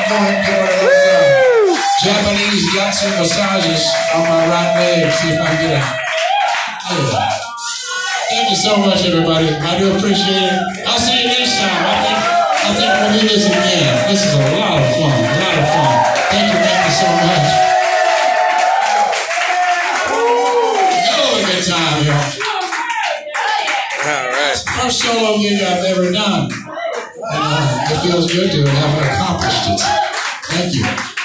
going to give one of those Japanese yatsu massages on my right leg. See if I can get it. Yeah. Thank you so much, everybody. I do appreciate it. I'll see you next time. I think we'll do this again. This is a lot of fun. A lot of fun. Thank you so much. Hell of a good time, y'all. All right. First solo gig I've ever done. And it feels good to have accomplished it. Thank you.